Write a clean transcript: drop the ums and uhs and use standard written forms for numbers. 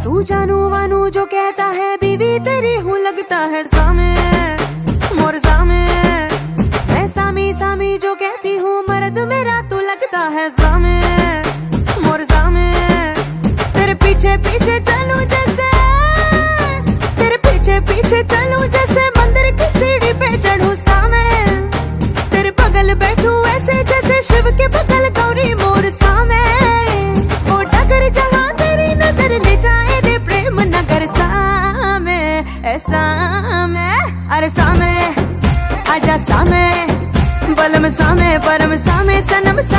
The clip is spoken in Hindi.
तू जानू वानू जो कहता है, बीवी तेरी हूँ लगता है सामे मोर सामे। मैं सामी सामी जो कहती हूँ, मर्द मेरा तू लगता है सामे मोर सामे। तेरे पीछे पीछे चलूं जैसे, तेरे पीछे पीछे चलूं जैसे मंदिर की सीढ़ी पे चढ़ूं सामे। तेरे बगल बैठूं ऐसे जैसे शिव के बगल गौरी मोर सामे। ओ डगर जहाँ तेरी नजर ले जाए रे प्रेम नगर सामे, ऐसा मैं अरे सामे आजा सामे, बलम सामे परम सामे सनम सामे।